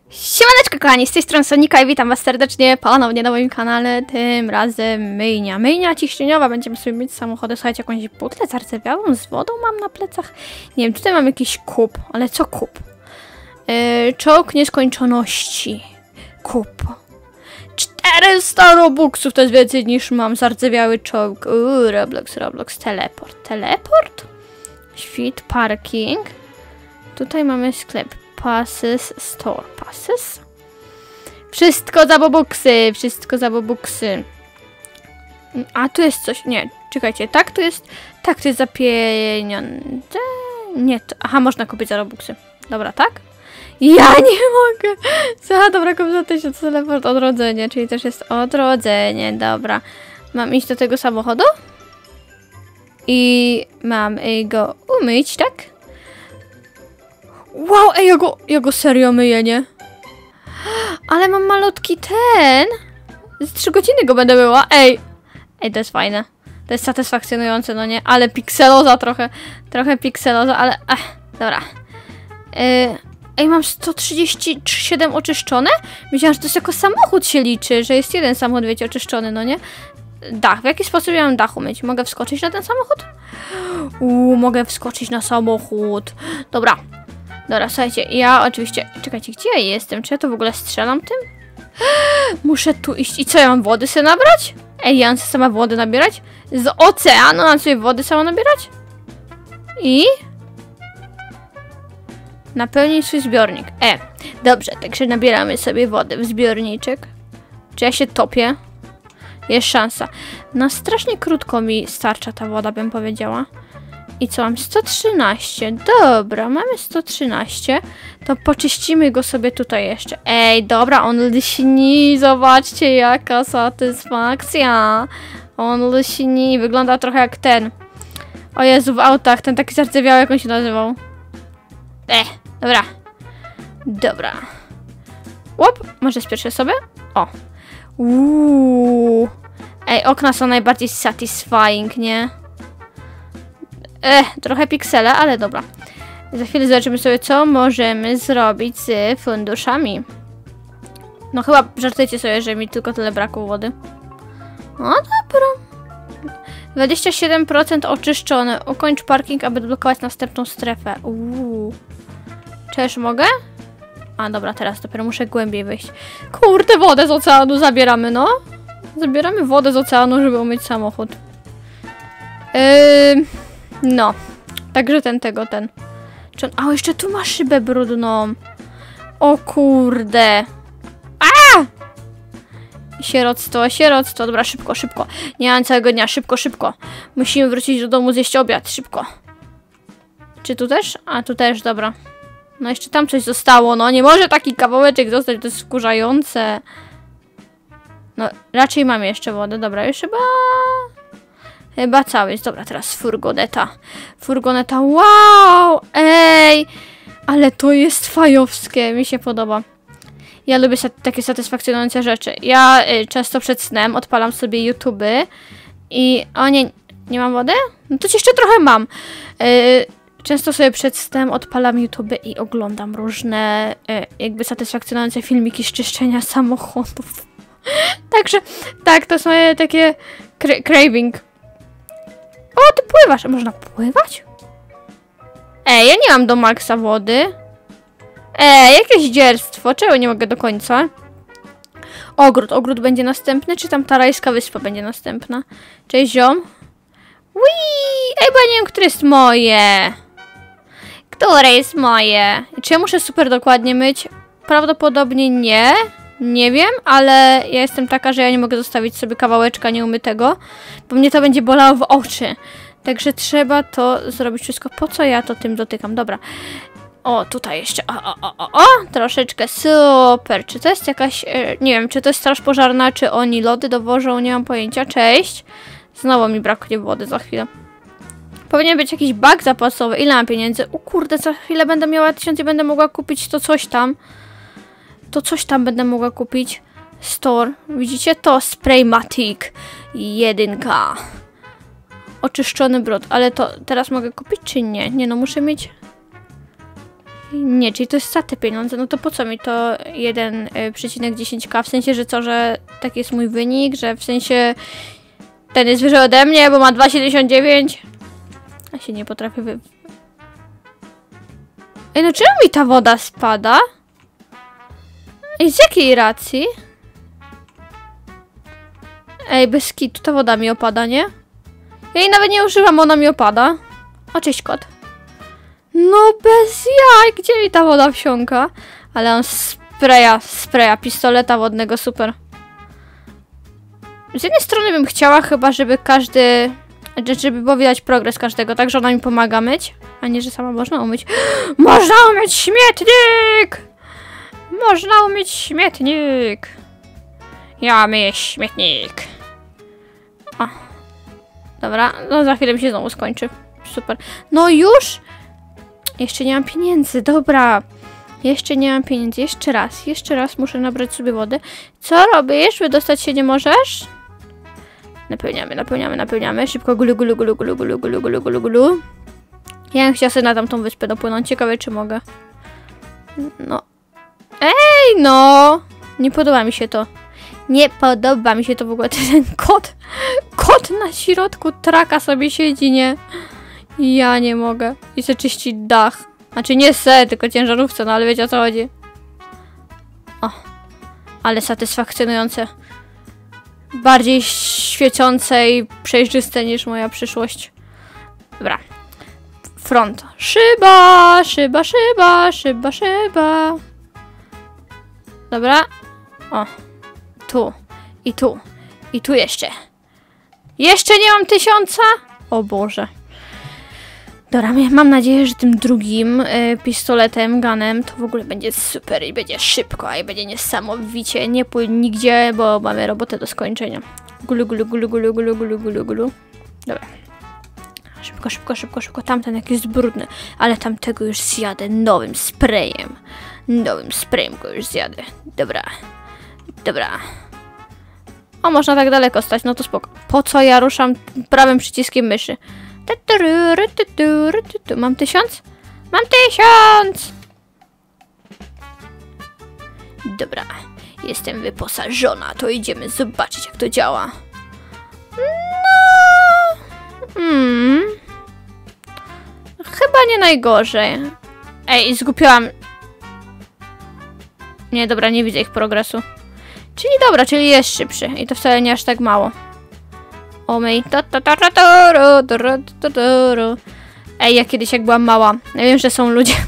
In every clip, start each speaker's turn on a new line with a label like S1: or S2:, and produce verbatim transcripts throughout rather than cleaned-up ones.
S1: Siemaneczko kochani, z tej strony Sonika i witam was serdecznie ponownie na moim kanale, tym razem myjnia. Myjnia ciśnieniowa, będziemy sobie myć samochody. Słuchajcie, jakąś butlę zardzewiałą z wodą mam na plecach. Nie wiem, tutaj mam jakiś kup, ale co kup? Yy, czołg nieskończoności. Kup. czterysta robuxów to jest więcej niż mam. Zardzewiały czołg. Uuu, Roblox, Roblox, teleport. Teleport? Świt, parking. Tutaj mamy sklep. Passes, store passes. Wszystko za bobuksy, wszystko za bobuksy. A tu jest coś, nie, czekajcie, tak tu jest, tak tu jest za pieniądze. Nie, to, aha, można kupić za robuxy. Dobra, tak? Ja nie mogę. Za, dobra, kupię za tysiąc teleport, odrodzenie, czyli też jest odrodzenie, dobra. Mam iść do tego samochodu? I mam go umyć, tak? Wow, ej, ja go, ja go serio myję, nie? Ale mam malutki ten. Z trzy godziny go będę myła, ej. Ej, to jest fajne. To jest satysfakcjonujące, no nie? Ale pikseloza trochę. Trochę pikseloza, ale... Ech, dobra. Yy, ej, mam sto trzydzieści siedem oczyszczone? Myślałam, że to jest jako samochód się liczy, że jest jeden samochód, wiecie, oczyszczony, no nie? Dach. W jaki sposób ja mam dach umyć? Mogę wskoczyć na ten samochód? Uuu, mogę wskoczyć na samochód. Dobra. Dobra, słuchajcie, ja oczywiście... Czekajcie, gdzie ja jestem? Czy ja to w ogóle strzelam tym? Muszę tu iść. I co, ja mam wody sobie nabrać? Ej, ja mam sobie sama wody nabierać? Z oceanu mam sobie wody sama nabierać? I? Napełnić swój zbiornik. E, dobrze, także nabieramy sobie wody w zbiorniczek. Czy ja się topię? Jest szansa. No strasznie krótko mi starcza ta woda, bym powiedziała. I co, mam sto trzynaście. Dobra, mamy sto trzynaście. To poczyścimy go sobie tutaj jeszcze. Ej, dobra, on lśni. Zobaczcie, jaka satysfakcja. On lśni. Wygląda trochę jak ten. O Jezu, w autach. Ten taki zardzewiały, jak on się nazywał. E, dobra. Dobra. Łop, może spieszę sobie? O. Uuu. Ej, okna są najbardziej satisfying, nie? Ech, trochę piksele, ale dobra. Za chwilę zobaczymy sobie, co możemy zrobić z funduszami. No chyba żartujecie sobie, że mi tylko tyle brakło wody. O, dobra. dwadzieścia siedem procent oczyszczone. Ukończ parking, aby odblokować następną strefę. Uuu. Czyż mogę? A, dobra, teraz dopiero muszę głębiej wyjść. Kurde, wodę z oceanu zabieramy, no. Zabieramy wodę z oceanu, żeby umyć samochód. Yy... No, także ten, tego, ten. A, jeszcze tu ma szybę brudną. O kurde. A! Sieroctwo, sieroctwo. Dobra, szybko, szybko. Nie mam całego dnia, szybko, szybko. Musimy wrócić do domu, zjeść obiad, szybko. Czy tu też? A, tu też, dobra. No jeszcze tam coś zostało, no. Nie może taki kawałeczek zostać, to jest wkurzające. No, raczej mam jeszcze wodę. Dobra, już chyba... Chyba cały jest. Dobra, teraz furgoneta. Furgoneta, wow! Ej! Ale to jest fajowskie, mi się podoba. Ja lubię sat takie satysfakcjonujące rzeczy. Ja y, często przed snem odpalam sobie YouTube'y i... O nie, nie mam wody? No to jeszcze trochę mam. Y, często sobie przed snem odpalam YouTube'y i oglądam różne y, jakby satysfakcjonujące filmiki z czyszczenia samochodów. Także, tak, to są moje takie cra craving. O, ty pływasz. Można pływać? Ej, ja nie mam do maksa wody. Ej, jakieś dzierstwo. Czego nie mogę do końca? Ogród. Ogród będzie następny, czy tam ta rajska wyspa będzie następna? Cześć, ziom. Wii! Ej, bo ja nie wiem, które jest moje. Które jest moje? Czy ja muszę super dokładnie myć? Prawdopodobnie nie. Nie wiem, ale ja jestem taka, że ja nie mogę zostawić sobie kawałeczka nieumytego, bo mnie to będzie bolało w oczy. Także trzeba to zrobić wszystko. Po co ja to tym dotykam? Dobra. O, tutaj jeszcze. O, o, o, o, o. Troszeczkę super. Czy to jest jakaś... Nie wiem, czy to jest straż pożarna, czy oni lody dowożą? Nie mam pojęcia. Cześć. Znowu mi braknie wody za chwilę. Powinien być jakiś bag zapasowy. Ile mam pieniędzy? O kurde, za chwilę będę miała tysiąc i będę mogła kupić to coś tam. To coś tam będę mogła kupić. Store. Widzicie to? Spraymatic. Jedynka. Oczyszczony brud. Ale to teraz mogę kupić czy nie? Nie no, muszę mieć... Nie, czyli to jest za te pieniądze, no to po co mi to jeden przecinek dziesięć ka? W sensie, że co, że taki jest mój wynik, że w sensie ten jest wyżej ode mnie, bo ma dwa siedemdziesiąt dziewięć. Ja się nie potrafię wy... Ej, no czemu mi ta woda spada? I z jakiej racji? Ej, bez kitu, ta woda mi opada, nie? Ja jej nawet nie używam, ona mi opada. O, cześć kot. No bez jaj, gdzie mi ta woda wsiąka? Ale on spraya, spraya pistoleta wodnego, super. Z jednej strony bym chciała chyba, żeby każdy... Żeby było widać progres każdego, tak, że ona mi pomaga myć. A nie, że sama można umyć. Można umyć śmietnik! Można umyć śmietnik! Ja myję śmietnik. O. Dobra, no za chwilę mi się znowu skończy. Super. No już? Jeszcze nie mam pieniędzy, dobra. Jeszcze nie mam pieniędzy. Jeszcze raz, jeszcze raz muszę nabrać sobie wodę. Co robisz? Wydostać się nie możesz? Napełniamy, napełniamy, napełniamy. Szybko gulu, gulu, gulu, gulu, gulu, gulu, gulu, gulu, gulu. Ja bym chciała sobie na tamtą wyspę dopłynąć. Ciekawe, czy mogę. No. Ej, no! Nie podoba mi się to. Nie podoba mi się to w ogóle. Ten kot. Kot na środku traka sobie siedzi, nie? Ja nie mogę. I se czyścić dach. Znaczy nie se, tylko ciężarówce, no ale wiecie o co chodzi. O. Ale satysfakcjonujące. Bardziej świecące i przejrzyste niż moja przyszłość. Dobra. Front. Szyba, szyba, szyba, szyba, szyba. Dobra. O. Tu. I tu. I tu jeszcze. Jeszcze nie mam tysiąca? O Boże. Dobra, mam nadzieję, że tym drugim y, pistoletem, gunem to w ogóle będzie super i będzie szybko, i będzie niesamowicie. Nie pójdź nigdzie, bo mamy robotę do skończenia. Gulu, gulu, gulu, gulu, gulu, gulu, gulu, gulu. Dobra. Szybko, szybko, szybko, szybko. Tamten jak jest brudny, ale tamtego już zjadę nowym sprayem. Nowym sprayem go już zjadę. Dobra. Dobra. O, można tak daleko stać, no to spoko. Po co ja ruszam prawym przyciskiem myszy? Mam tysiąc? Mam tysiąc! Dobra, jestem wyposażona, to idziemy zobaczyć, jak to działa. No... Hmm... Chyba nie najgorzej. Ej, zgubiłam... Nie, dobra, nie widzę ich progresu. Czyli dobra, czyli jest szybszy i to wcale nie aż tak mało. O mej. Ej, ja kiedyś jak byłam mała. Ja wiem, że są ludzie.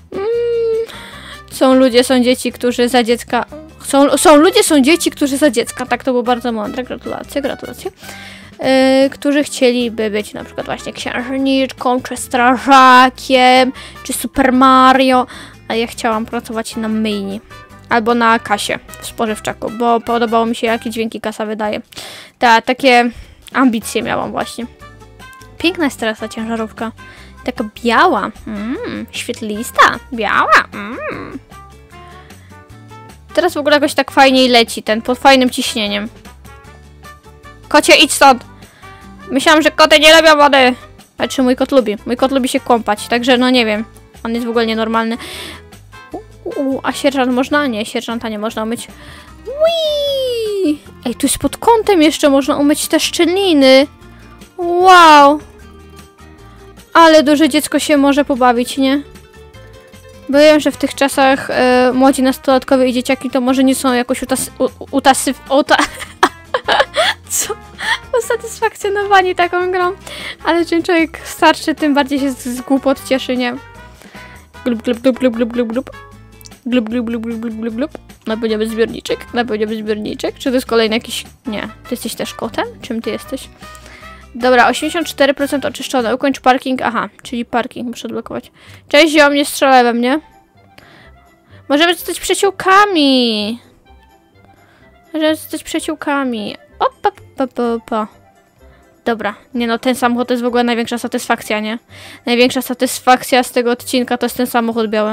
S1: Są ludzie, są dzieci, którzy za dziecka. Są, są ludzie, są dzieci, którzy za dziecka. Tak, to było bardzo mądre. Gratulacje, gratulacje. Yy, którzy chcieliby być na przykład właśnie księżniczką, czy strażakiem, czy Super Mario. A ja chciałam pracować na myjni. Albo na kasie w spożywczaku, bo podobało mi się, jakie dźwięki kasa wydaje. Ta, takie ambicje miałam właśnie. Piękna jest teraz ta ciężarówka. Taka biała. Mm, świetlista. Biała. Mm. Teraz w ogóle jakoś tak fajniej leci ten, pod fajnym ciśnieniem. Kocie, idź stąd! Myślałam, że koty nie lubią wody. Znaczy mój kot lubi. Mój kot lubi się kąpać, także no nie wiem. On jest w ogóle nienormalny. U, a sierżant można? Nie, sierżanta nie można umyć. Whee! Ej, tu jest pod kątem jeszcze można umyć te szczeliny. Wow! Ale duże dziecko się może pobawić, nie? Bo wiem, że w tych czasach e, młodzi nastolatkowie i dzieciaki to może nie są jakoś utas... utasy... uta... Co? Usatysfakcjonowani taką grą. Ale czym człowiek starszy, tym bardziej się z, z głupot cieszy, nie? Glub, glub, glub, glub, glub, glub, glub. Glub, glub, glub, glub, glub, glub, glub. Napełniamy zbiorniczek. Napełniamy zbiorniczek. Czy to jest kolejny jakiś... Nie. Ty jesteś też kotem? Czym ty jesteś? Dobra, osiemdziesiąt cztery procent oczyszczone. Ukończ parking. Aha, czyli parking muszę odblokować. Cześć, ziom, nie strzelaj we mnie. Możemy zostać przyjaciółkami. Możemy zostać przyjaciółkami. Opa, pa, pa, pa. Dobra. Nie no, ten samochód to jest w ogóle największa satysfakcja, nie? Największa satysfakcja z tego odcinka to jest ten samochód biały.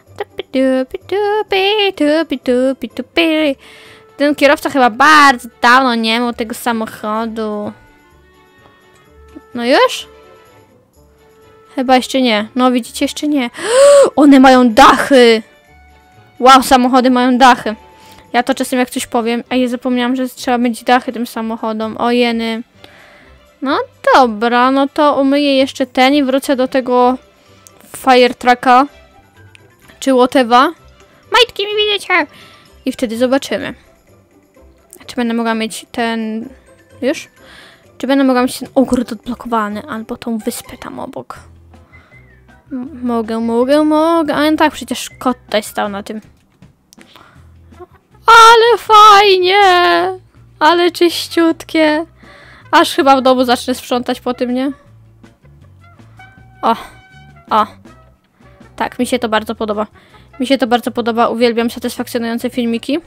S1: Ten kierowca chyba bardzo dawno nie miał tego samochodu. No już? Chyba jeszcze nie. No widzicie, jeszcze nie. One mają dachy! Wow, samochody mają dachy. Ja to czasem jak coś powiem, a ja zapomniałam, że trzeba mieć dachy tym samochodom. O jeny. No dobra, no to umyję jeszcze ten i wrócę do tego fire trucka. Czy whatever. Majtki mi widzicie! I wtedy zobaczymy. Czy będę mogła mieć ten... Już? Czy będę mogła mieć ten ogród odblokowany? Albo tą wyspę tam obok. M mogę, mogę, mogę. A tak, przecież kot tutaj stał na tym. Ale fajnie! Ale czyściutkie. Aż chyba w domu zacznę sprzątać po tym, nie? O. O. Tak, mi się to bardzo podoba. Mi się to bardzo podoba. Uwielbiam satysfakcjonujące filmiki.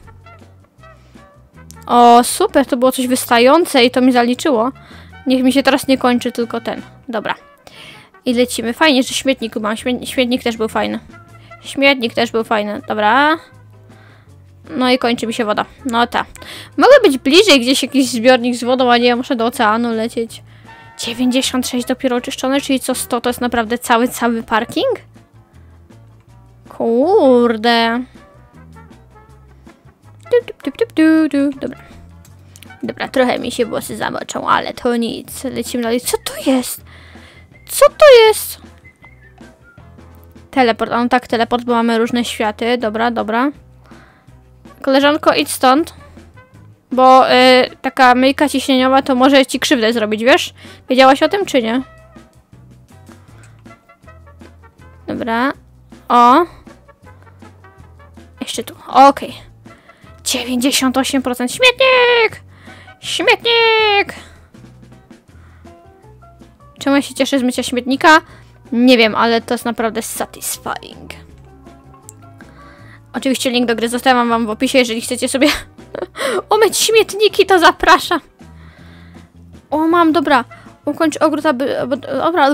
S1: O, super, to było coś wystające i to mi zaliczyło. Niech mi się teraz nie kończy tylko ten. Dobra. I lecimy. Fajnie, że śmietnik mam. Śmietnik, śmietnik też był fajny. Śmietnik też był fajny. Dobra. No i kończy mi się woda. No ta. Mogę być bliżej gdzieś jakiś zbiornik z wodą, a nie, ja muszę do oceanu lecieć. dziewięćdziesiąt sześć dopiero oczyszczone, czyli co sto to jest naprawdę cały, cały parking? Kurde. Du, du, du, du, du. Dobra. Dobra, trochę mi się włosy zamoczą, ale to nic. Lecimy dalej. Co to jest? Co to jest? Teleport. A no tak, teleport, bo mamy różne światy. Dobra, dobra. Koleżanko, idź stąd. Bo y, taka myjka ciśnieniowa to może ci krzywdę zrobić, wiesz? Wiedziałaś o tym, czy nie? Dobra. O. Jeszcze tu. Okej. Okay. dziewięćdziesiąt osiem procent. Śmietnik! Śmietnik! Czemu ja się cieszę z mycia śmietnika? Nie wiem, ale to jest naprawdę satisfying. Oczywiście link do gry zostawiam wam w opisie, jeżeli chcecie sobie umyć śmietniki, to zapraszam. O, mam, dobra. Ukończ ogród, aby... Dobra.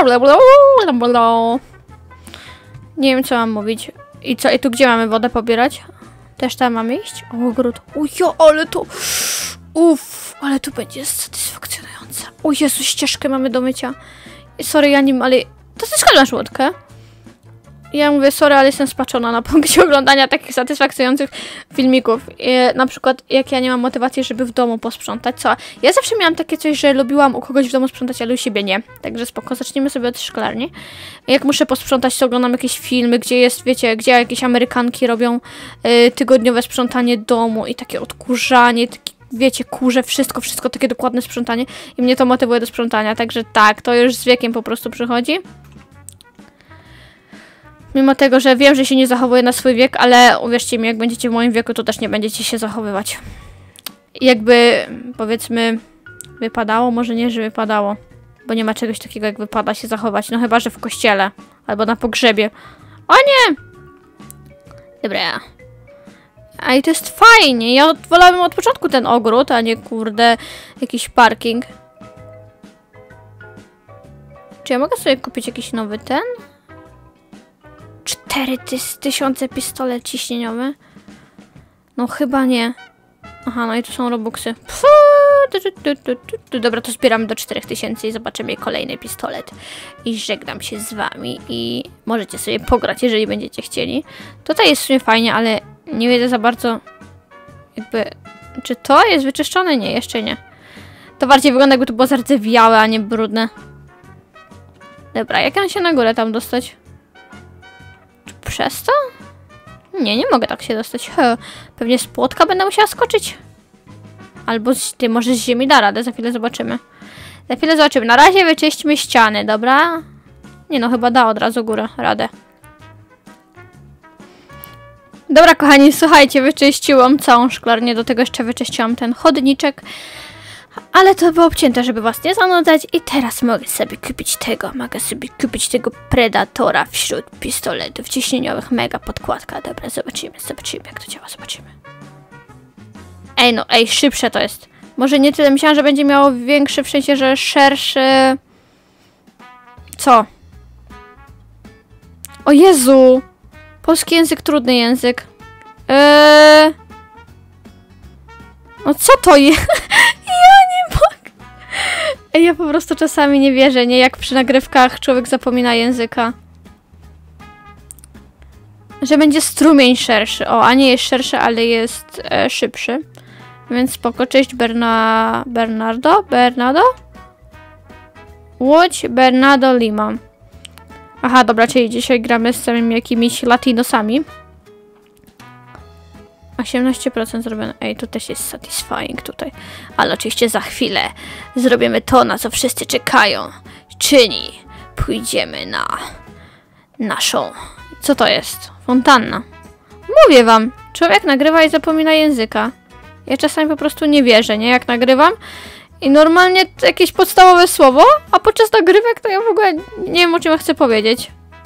S1: Nie wiem, co mam mówić. I co? I tu gdzie mamy wodę pobierać? Też tam mamy iść? O, ogród. Ujo, ale to... Uff, ale to będzie satysfakcjonujące. O Jezu, ścieżkę mamy do mycia. Sorry, ja nim, ale... To ty skąd masz łódkę? Ja mówię, sorry, ale jestem spaczona na punkcie oglądania takich satysfakcjonujących filmików. I, na przykład, jak ja nie mam motywacji, żeby w domu posprzątać, co? Ja zawsze miałam takie coś, że lubiłam u kogoś w domu sprzątać, ale u siebie nie. Także spoko, zacznijmy sobie od szklarni. Jak muszę posprzątać, to oglądam jakieś filmy, gdzie jest, wiecie, gdzie jakieś Amerykanki robią y, tygodniowe sprzątanie domu i takie odkurzanie, takie, wiecie, kurze, wszystko, wszystko, takie dokładne sprzątanie. I mnie to motywuje do sprzątania, także tak, to już z wiekiem po prostu przychodzi. Mimo tego, że wiem, że się nie zachowuję na swój wiek, ale uwierzcie mi, jak będziecie w moim wieku, to też nie będziecie się zachowywać. Jakby, powiedzmy, wypadało, może nie, że wypadało. Bo nie ma czegoś takiego, jak wypada się zachować. No chyba, że w kościele. Albo na pogrzebie. O nie! Dobra. A i to jest fajnie. Ja wolałabym od początku ten ogród, a nie, kurde, jakiś parking. Czy ja mogę sobie kupić jakiś nowy ten? cztery tysiące pistolet ciśnieniowy? No chyba nie. Aha, no i tu są robuxy. Pfu, du, du, du, du, du. Dobra, to zbieramy do czterech tysięcy i zobaczymy kolejny pistolet. I żegnam się z wami i możecie sobie pograć, jeżeli będziecie chcieli. Tutaj jest w sumie fajnie, ale nie wiedzę za bardzo jakby... Czy to jest wyczyszczone? Nie, jeszcze nie. To bardziej wygląda, jakby to było zardzewiałe, a nie brudne. Dobra, jak mam się na górę tam dostać? Przez to? Nie, nie mogę tak się dostać. He, pewnie z płotka będę musiała skoczyć. Albo z, ty, może z ziemi da radę, za chwilę zobaczymy. Za chwilę zobaczymy. Na razie wyczyśćmy ściany, dobra? Nie no, chyba da od razu górę radę. Dobra, kochani, słuchajcie, wyczyściłam całą szklarnię. Do tego jeszcze wyczyściłam ten chodniczek. Ale to było obcięte, żeby was nie zanudzać. I teraz mogę sobie kupić tego. Mogę sobie kupić tego Predatora wśród pistoletów ciśnieniowych. Mega podkładka. Dobra, zobaczymy, zobaczymy jak to działa, zobaczymy. Ej, no, ej, szybsze to jest. Może nie tyle, myślałam, że będzie miało większy, w sensie, że szerszy... Co? O Jezu! Polski język, trudny język. Eee... No co to jest? Ja nie mogę. Ej, ja po prostu czasami nie wierzę, nie? Jak przy nagrywkach człowiek zapomina języka. Że będzie strumień szerszy. O, a nie jest szerszy, ale jest e, szybszy. Więc spoko. Cześć Berna... Bernardo? Bernardo? Łódź Bernardo Lima. Aha, dobra, czyli dzisiaj gramy z samymi jakimiś latinosami. osiemnaście procent zrobione. Ej, to też jest satisfying tutaj. Ale oczywiście za chwilę zrobimy to, na co wszyscy czekają. Czyli pójdziemy na naszą... Co to jest? Fontanna. Mówię wam, człowiek nagrywa i zapomina języka. Ja czasami po prostu nie wierzę, nie? Jak nagrywam i normalnie jakieś podstawowe słowo, a podczas nagrywek to ja w ogóle nie wiem, o czym ja chcę powiedzieć.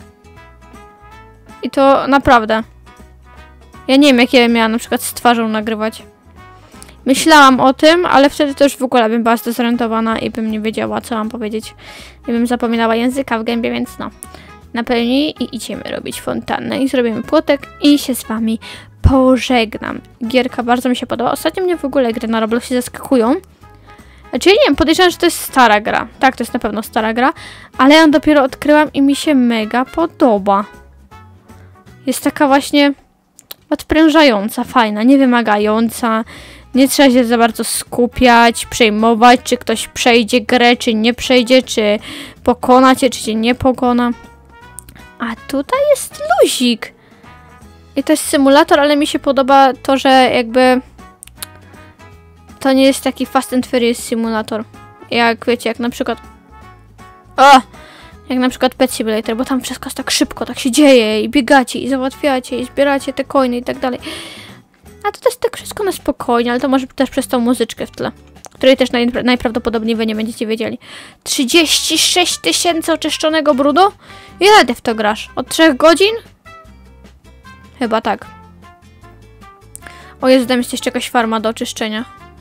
S1: I to naprawdę. Ja nie wiem, jakie miałam na przykład z twarzą nagrywać. Myślałam o tym, ale wtedy to już w ogóle bym była zdezorientowana i bym nie wiedziała, co mam powiedzieć. I bym zapominała języka w gębie, więc no. Napełnij i idziemy robić fontannę i zrobimy płotek i się z wami pożegnam. Gierka bardzo mi się podoba. Ostatnio mnie w ogóle gry na Robloxie zaskakują. Znaczy, nie wiem, podejrzewam, że to jest stara gra. Tak, to jest na pewno stara gra, ale ja ją dopiero odkryłam i mi się mega podoba. Jest taka właśnie odprężająca, fajna, niewymagająca. Nie trzeba się za bardzo skupiać, przejmować, czy ktoś przejdzie grę, czy nie przejdzie, czy pokona cię, czy cię nie pokona. A tutaj jest luzik. I to jest symulator, ale mi się podoba to, że jakby to nie jest taki Fast and Furious simulator. Jak wiecie, jak na przykład o! Jak na przykład Pet Simulator, bo tam wszystko jest tak szybko, tak się dzieje i biegacie i załatwiacie i zbieracie te coiny i tak dalej. A to jest tak wszystko na spokojnie, ale to może też przez tą muzyczkę w tle, której też naj, najprawdopodobniej wy nie będziecie wiedzieli. trzydzieści sześć tysięcy oczyszczonego brudu? Ile ty w to grasz? Od trzech godzin? Chyba tak. O Jezu, tam jest jeszcze jakaś farma do oczyszczenia.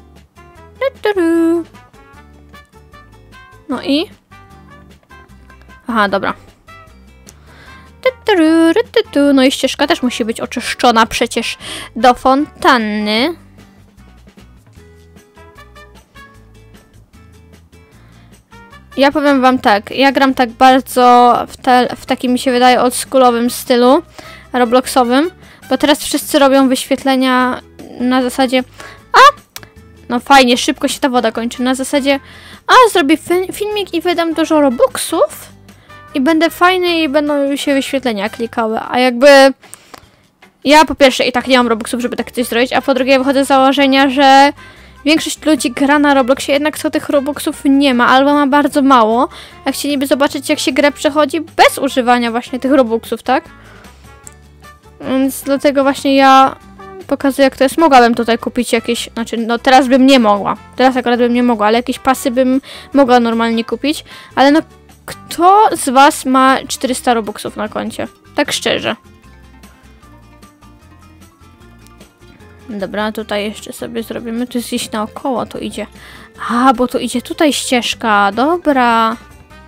S1: No i? Aha, dobra. No i ścieżka też musi być oczyszczona przecież do fontanny. Ja powiem wam tak, ja gram tak bardzo w, te, w takim, mi się wydaje, oldschoolowym stylu robloxowym, bo teraz wszyscy robią wyświetlenia na zasadzie a, no fajnie, szybko się ta woda kończy, na zasadzie a, zrobię fi filmik i wydam dużo robuxów i będę fajny i będą się wyświetlenia klikały, a jakby ja po pierwsze i tak nie mam robuxów, żeby tak coś zrobić, a po drugie wychodzę z założenia, że większość ludzi gra na Robloxie, jednak co tych robuxów nie ma, albo ma bardzo mało. A chcieliby zobaczyć, jak się grę przechodzi bez używania właśnie tych robuxów, tak? Więc dlatego właśnie ja pokazuję, jak to jest. Mogłabym tutaj kupić jakieś, znaczy, no teraz bym nie mogła. Teraz akurat bym nie mogła, ale jakieś pasy bym mogła normalnie kupić. Ale no, kto z was ma czterysta robuxów na koncie? Tak szczerze. Dobra, tutaj jeszcze sobie zrobimy. Tu jest gdzieś naokoło, tu idzie. A, bo tu idzie tutaj ścieżka. Dobra.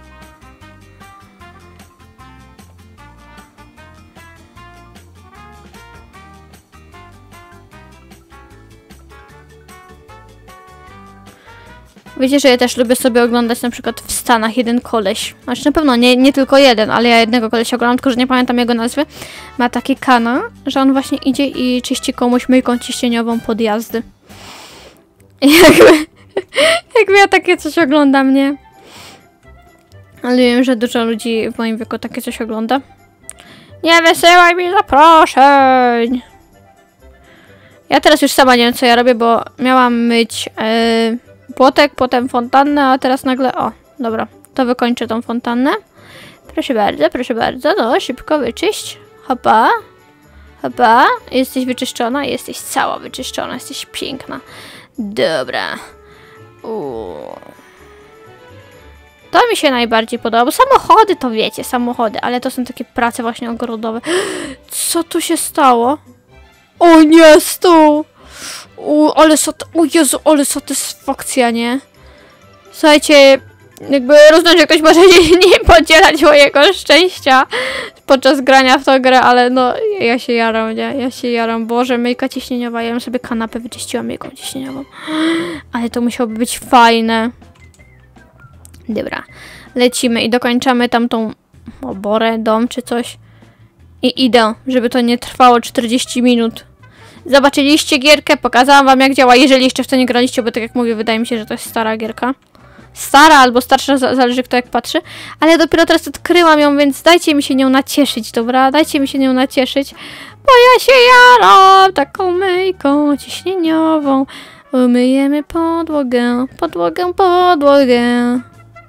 S1: Wiecie, że ja też lubię sobie oglądać na przykład w Stanach jeden koleś. Znaczy na pewno nie, nie tylko jeden, ale ja jednego kolesia oglądam, tylko że nie pamiętam jego nazwy. Ma taki kanał, że on właśnie idzie i czyści komuś myjką ciśnieniową podjazdy. I jakby, jakby ja takie coś oglądam, nie? Ale wiem, że dużo ludzi w moim wieku takie coś ogląda. Nie wysyłaj mi zaproszeń! Ja teraz już sama nie wiem, co ja robię, bo miałam myć... Yy, płotek, potem fontannę, a teraz nagle... O, dobra, to wykończę tą fontannę. Proszę bardzo, proszę bardzo, no, szybko wyczyść. Hopa, hopa, jesteś wyczyszczona, jesteś cała wyczyszczona, jesteś piękna. Dobra. Uuu. To mi się najbardziej podoba, bo samochody to wiecie, samochody, ale to są takie prace właśnie ogrodowe. Co tu się stało? O nie, stół! U, ale sat... O Jezu, ale satysfakcja, nie? Słuchajcie, jakby rozumiem, że ktoś może nie, nie podzielać mojego szczęścia podczas grania w tą grę, ale no, ja się jaram, nie? Ja się jaram. Boże, myjka ciśnieniowa, ja bym sobie kanapę wyczyściła myjką ciśnieniową. Ale to musiałoby być fajne. Dobra, lecimy i dokończamy tamtą oborę, dom czy coś. I idę, żeby to nie trwało czterdzieści minut. Zobaczyliście gierkę, pokazałam wam jak działa, jeżeli jeszcze w to nie graliście, bo tak jak mówię, wydaje mi się, że to jest stara gierka. Stara albo starsza, zależy kto jak patrzy. Ale dopiero teraz odkryłam ją, więc dajcie mi się nią nacieszyć, dobra? Dajcie mi się nią nacieszyć, bo ja się jaram taką myjką ciśnieniową. Umyjemy podłogę, podłogę, podłogę.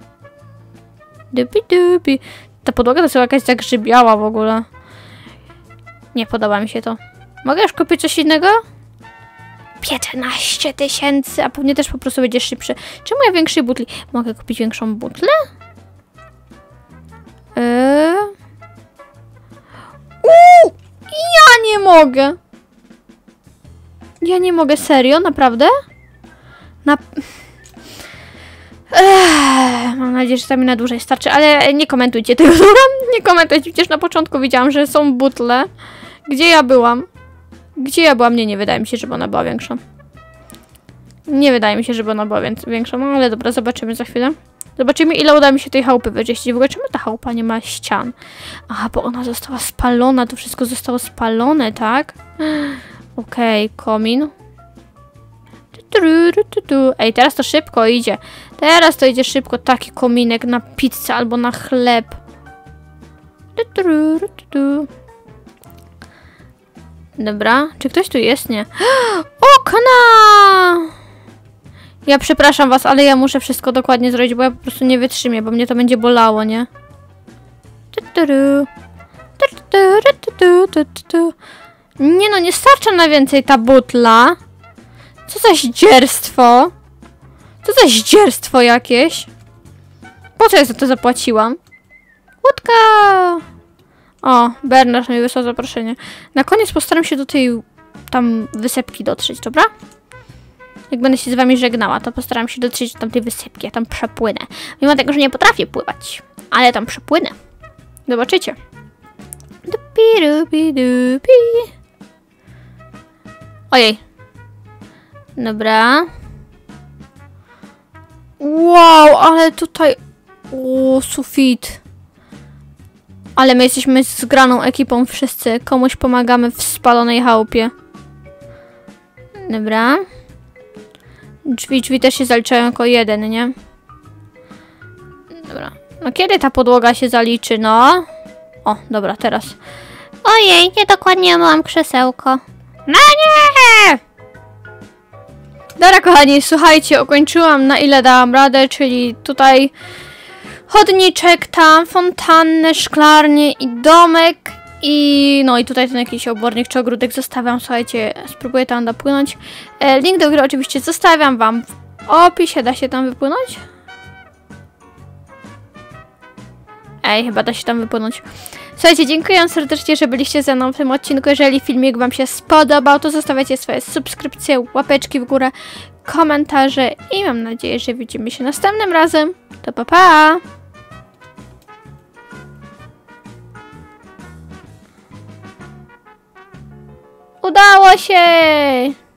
S1: Dupi, dupi. Ta podłoga to jest jakaś zagrzybiała w ogóle. Nie podoba mi się to. Mogę już kupić coś innego? piętnaście tysięcy, a pewnie też po prostu będzie szybszy. Czemu ja większej butli? Mogę kupić większą butlę? Eee... Uuu! Ja nie mogę! Ja nie mogę, serio? Naprawdę? Na... Eee, mam nadzieję, że to mi na dłużej starczy, ale nie komentujcie tego, dobra? Nie komentujcie, przecież na początku widziałam, że są butle. Gdzie ja byłam? Gdzie ja byłam? Nie, nie wydaje mi się, żeby ona była większa. Nie wydaje mi się, żeby ona była większa, no ale dobra, zobaczymy za chwilę. Zobaczymy, ile uda mi się tej chałupy wyczyścić. W ogóle czemu ta chałupa nie ma ścian? Aha, bo ona została spalona, to wszystko zostało spalone, tak? Okej, okay, komin. Ej, teraz to szybko idzie. Teraz to idzie szybko, taki kominek na pizzę albo na chleb. Dobra, czy ktoś tu jest? Nie. Okna! Ja przepraszam was, ale ja muszę wszystko dokładnie zrobić, bo ja po prostu nie wytrzymię, bo mnie to będzie bolało, nie? Nie no, nie starcza na więcej ta butla. Co za zdzierstwo? Co za zdzierstwo jakieś? Po co ja za to zapłaciłam? Łódka! O, Bernard mi wysłał zaproszenie. Na koniec postaram się do tej tam wysepki dotrzeć, dobra? Jak będę się z wami żegnała, to postaram się dotrzeć do tamtej wysypki. Ja tam przepłynę. Mimo tego, że nie potrafię pływać. Ale tam przepłynę. Zobaczycie. Dupi, dupi, dupi. Ojej. Dobra. Wow, ale tutaj... O, sufit. Ale my jesteśmy zgraną ekipą wszyscy. Komuś pomagamy w spalonej chałupie. Dobra. Drzwi, drzwi też się zaliczają jako jeden, nie? Dobra. No kiedy ta podłoga się zaliczy, no? O, dobra, teraz. Ojej, niedokładnie mam krzesełko. No nie! Dobra, kochani, słuchajcie, ukończyłam na ile dałam radę, czyli tutaj chodniczek, tam fontannę, szklarnię i domek. I no i tutaj ten jakiś obornik czy ogródek zostawiam, słuchajcie, spróbuję tam dopłynąć. E, link do gry oczywiście zostawiam wam w opisie, da się tam wypłynąć? Ej, chyba da się tam wypłynąć. Słuchajcie, dziękuję serdecznie, że byliście ze mną w tym odcinku. Jeżeli filmik wam się spodobał, to zostawiacie swoje subskrypcje, łapeczki w górę, komentarze i mam nadzieję, że widzimy się następnym razem. To pa pa! Udało się!